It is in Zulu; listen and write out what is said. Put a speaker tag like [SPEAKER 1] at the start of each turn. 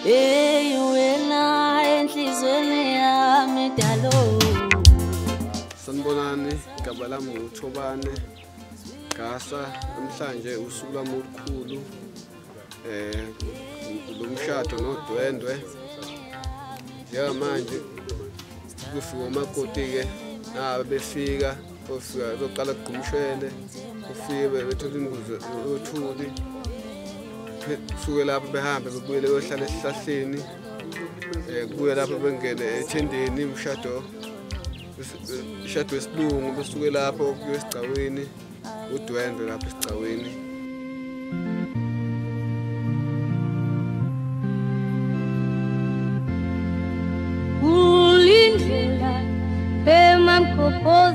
[SPEAKER 1] Hey wena enhlizweni yami dalo.
[SPEAKER 2] Sanibonani, igama lami uThobane Gasa. Namhlanje usuku lwami olukhulu lomshado nodwendwe. Njengamanje kufika umakoti-ke befika beqala kugqumshele, ufike bethola imbuzi yothuli. Suke lapho behambe bebuyele beyohlala esihlahleni, kubuye lapho bengene ethendeni umshado wesilungu, besuke lapho kuyo esigcaweni, udwendwe lapho esigcaweni.
[SPEAKER 1] Ulindlela emamkhopho